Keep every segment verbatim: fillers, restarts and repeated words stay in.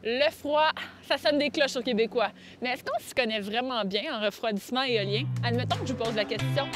Le froid, ça sonne des cloches aux Québécois. Mais est-ce qu'on s'y connaît vraiment bien en refroidissement éolien? Admettons que je vous pose la question.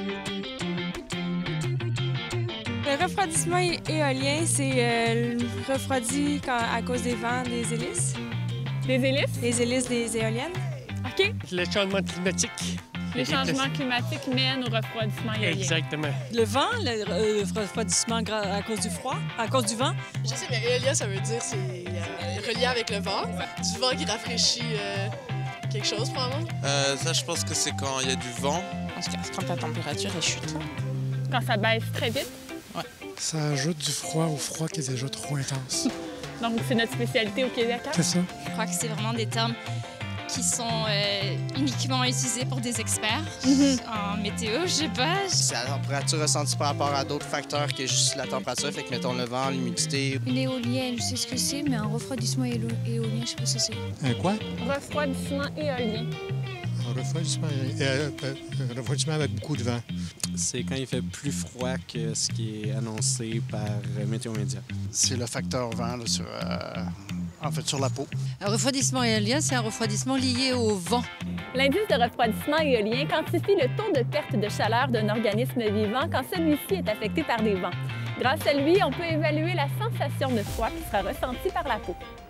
Le refroidissement é- éolien, c'est euh, refroidi quand- à cause des vents des hélices, Les hélices? les hélices des éoliennes. OK. Le changement climatique. Les changements climatiques mènent au refroidissement éolien. Exactement. Le vent, le, euh, le refroidissement gra- à cause du froid, à cause du vent. Je sais, mais éolien, ça veut dire c'est euh, relié avec le vent. Du vent qui rafraîchit euh, quelque chose, probablement. Euh, ça, je pense que c'est quand il y a du vent. En tout cas, c'est quand la température est chute. Quand ça baisse très vite. Ça ajoute du froid au froid qui est déjà trop intense. Donc, c'est notre spécialité au Québec. hein? C'est ça. Je crois que c'est vraiment des termes qui sont euh, uniquement utilisés pour des experts en météo, je sais pas. C'est la température ressentie par rapport à d'autres facteurs que juste la température. Fait que, mettons, le vent, l'humidité. Une éolienne, je sais ce que c'est, mais un refroidissement élo- éolien, je sais pas ce que c'est. Un quoi? Refroidissement éolien. Un refroidissement, euh, euh, un refroidissement avec beaucoup de vent. C'est quand il fait plus froid que ce qui est annoncé par Météo Média. C'est le facteur vent là, sur, euh, en fait, sur la peau. Un refroidissement éolien, c'est un refroidissement lié au vent. L'indice de refroidissement éolien quantifie le taux de perte de chaleur d'un organisme vivant quand celui-ci est affecté par des vents. Grâce à lui, on peut évaluer la sensation de froid qui sera ressentie par la peau.